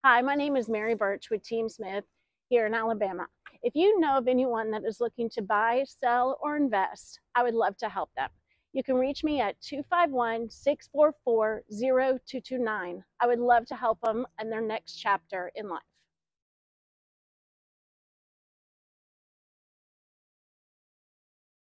Hi, my name is Mary Birch with Team Smith here in Alabama. If you know of anyone that is looking to buy, sell, or invest, I would love to help them. You can reach me at 251-644-0229. I would love to help them in their next chapter in life.